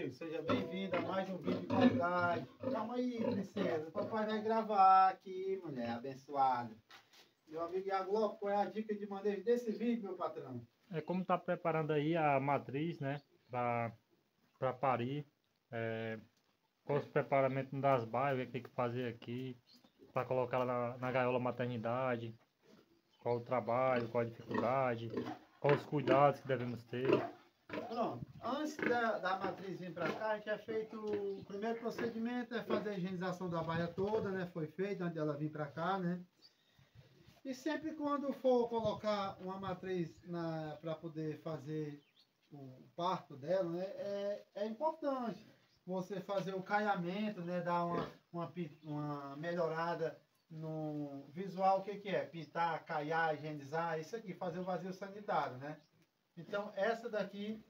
amigo, seja bem-vindo a mais um vídeo de qualidade. Calma aí, princesa, papai vai gravar aqui, mulher abençoada. Meu amigo Iago Lopes, qual é a dica de manejo desse vídeo, meu patrão? É como tá preparando aí a matriz, né, para parir, qual os preparamentos das baias, o que tem que fazer aqui, para colocar ela na gaiola maternidade, qual o trabalho, qual a dificuldade, quais os cuidados que devemos ter. Pronto, antes da matriz vir para cá, a gente é feito, o primeiro procedimento é fazer a higienização da baia toda, né, foi feito antes dela vir para cá, né. E sempre quando for colocar uma matriz para poder fazer o parto dela, né, é importante você fazer o caiamento, né, dar uma melhorada no visual. O que é? Pintar, caiar, higienizar, isso aqui, fazer o vazio sanitário, né? Então, essa daqui,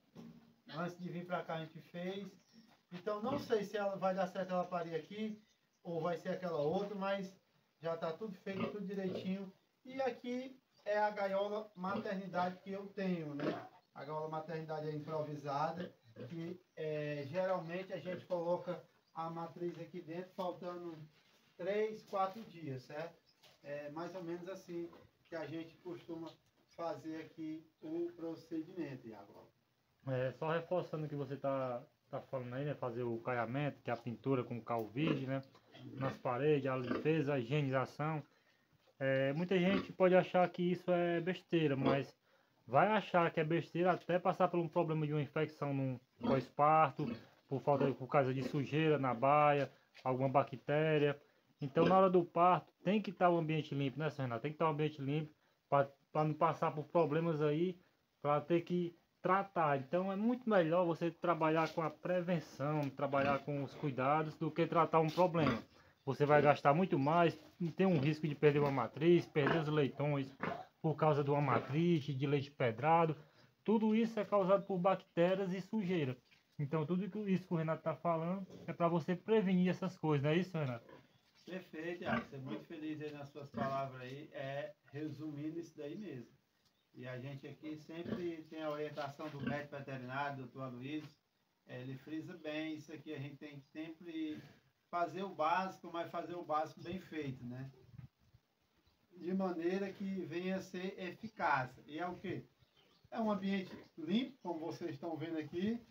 antes de vir para cá, a gente fez. Então, não sei se ela vai dar certo ela parir aqui, ou vai ser aquela outra, mas já está tudo feito, tudo direitinho. E aqui é a gaiola maternidade que eu tenho, né? A gaiola maternidade é improvisada, que geralmente a gente coloca a matriz aqui dentro, faltando 3, 4 dias, certo? É mais ou menos assim que a gente costuma fazer aqui o procedimento, Iago. Só reforçando o que você tá falando aí, né, fazer o caiamento, que é a pintura com cal virgem, né, nas paredes, a limpeza, a higienização. Muita gente pode achar que isso é besteira, mas vai achar que é besteira até passar por um problema de uma infecção no pós-parto, por causa de sujeira na baia, alguma bactéria. Então, na hora do parto, tem que estar o ambiente limpo, né, Renato? Tem que estar o ambiente limpo para não passar por problemas aí, para ter que tratar. Então, é muito melhor você trabalhar com a prevenção, trabalhar com os cuidados, do que tratar um problema. Você vai gastar muito mais, tem um risco de perder uma matriz, perder os leitões por causa de uma matriz, de leite pedrado. Tudo isso é causado por bactérias e sujeira. Então, tudo isso que o Renato está falando é para você prevenir essas coisas, não é isso, Renato? Perfeito, Iago. Você é muito feliz aí nas suas palavras aí, resumindo isso daí mesmo. E a gente aqui sempre tem a orientação do médico veterinário, doutor Aloysio, ele frisa bem isso aqui, a gente tem que sempre fazer o básico, mas fazer o básico bem feito, né? De maneira que venha a ser eficaz. E é o quê? É um ambiente limpo, como vocês estão vendo aqui,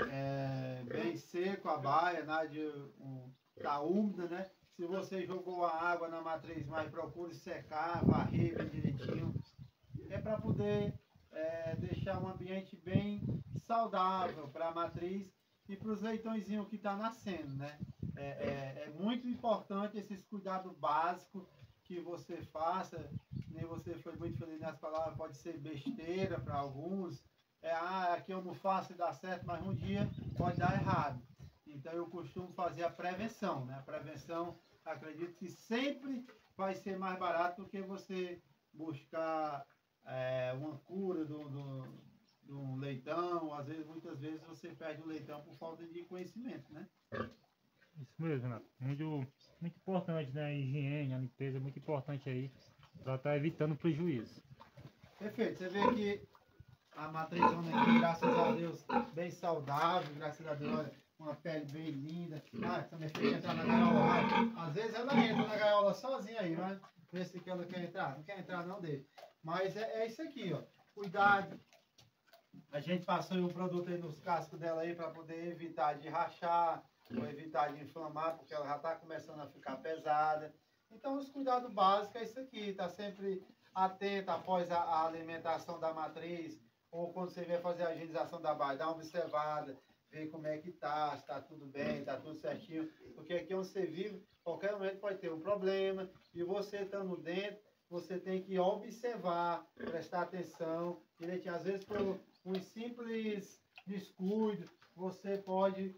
bem seco a baia, nada de tá úmida, né? Se você jogou a água na matriz, mas procure secar, varrer bem direitinho. É para poder deixar um ambiente bem saudável para a matriz e para os leitõezinhos que estão nascendo, né? É muito importante esses cuidados básicos que você faça. Nem você foi muito feliz nas palavras, pode ser besteira para alguns. Aqui eu não faço e dá certo, mas um dia pode dar errado. Então eu costumo fazer a prevenção, né? A prevenção, acredito que sempre vai ser mais barato do que você buscar uma cura de um leitão. Às vezes, muitas vezes você perde o leitão por falta de conhecimento, né? Isso mesmo, Renato. Muito importante, né? A higiene, a limpeza é muito importante aí para estar evitando prejuízo. Perfeito. Você vê que a matrizona aqui, graças a Deus, bem saudável, graças a Deus, olha, uma pele bem linda. Também fica entrar na gaiola. Às vezes ela entra na gaiola sozinha aí, mas vê se ela quer entrar. Não quer entrar, não deixa. Mas é isso aqui, ó. Cuidado. A gente passou um produto aí nos cascos dela aí para poder evitar de rachar ou evitar de inflamar, porque ela já está começando a ficar pesada. Então, os cuidados básicos é isso aqui. Tá sempre atenta após a alimentação da matriz, ou quando você vier fazer a higienização da baia, dá uma observada, ver como é que tá, se tá tudo bem, tá tudo certinho, porque aqui onde você vive, qualquer momento pode ter um problema, e você estando dentro, você tem que observar, prestar atenção direitinho. Às vezes, por um simples descuido, você pode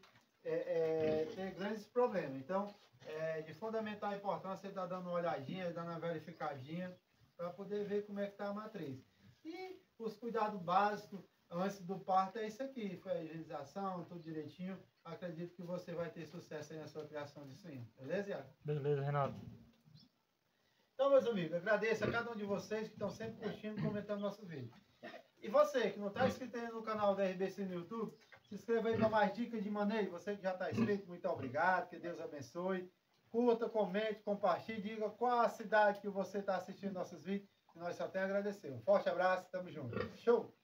ter grandes problemas. Então, é de fundamental importância você estar dando uma olhadinha, dando uma verificadinha, para poder ver como é que está a matriz. E os cuidados básicos antes do parto é isso aqui, foi a higienização, tudo direitinho. Acredito que você vai ter sucesso aí na sua criação de suíno. Beleza, Iago? Beleza, Renato. Então, meus amigos, agradeço a cada um de vocês que estão sempre curtindo e comentando nosso vídeo. E você que não está inscrito ainda no canal da RBC no YouTube, Se inscreva aí para mais dicas de manejo. Você que já está inscrito, muito obrigado. Que Deus abençoe. Curta, comente, compartilhe. Diga qual a cidade que você está assistindo nossos vídeos. E nós só temos a agradecer. Um forte abraço. Tamo junto. Show!